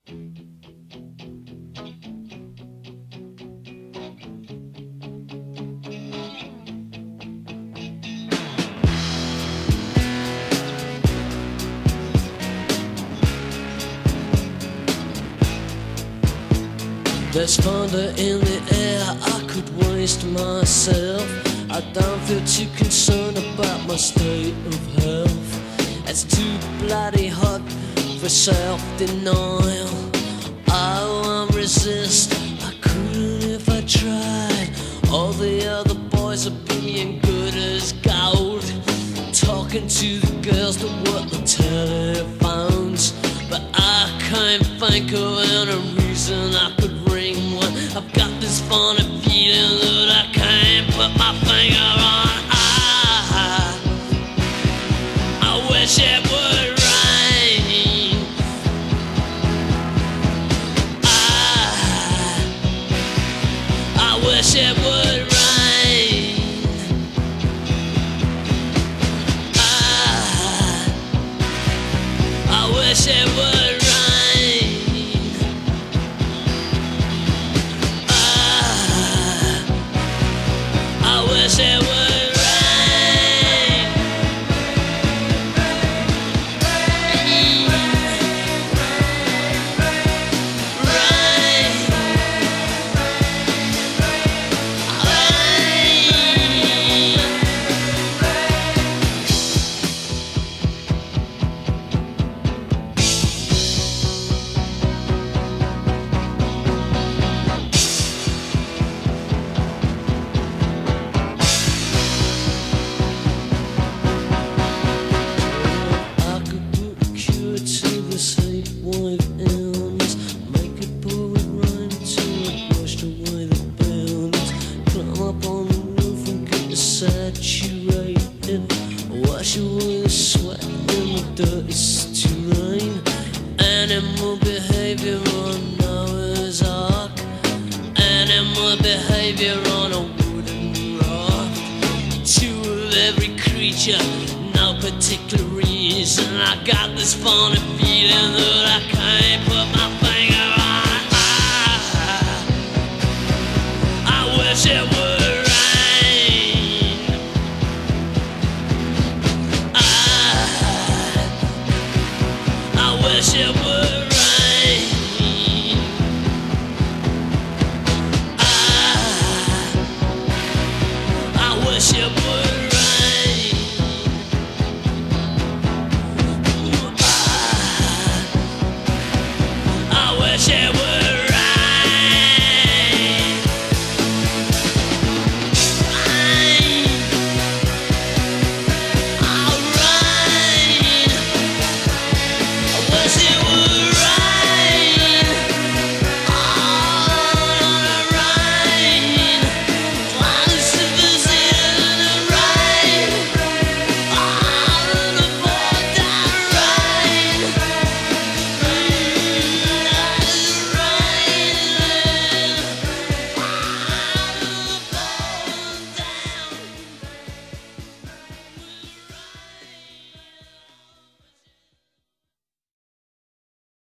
There's thunder in the air, I could waste myself. I don't feel too concerned about my state of health. It's too bloody hot for self-denial. I won't resist, I couldn't if I tried. All the other boys are being good as gold, talking to the girls that work the telephones. But I can't think of any reason I could ring one. I've got this funny feeling that I can't put my finger on. I wish it would rain. I wish it would rain. I wish it would rain. I wish it would rain. Saturated, wash away the sweat and the dirty terrain. Animal behavior on Noah's Ark, animal behavior on a wooden raft. Two of every creature, no particular reason. I got this funny feeling that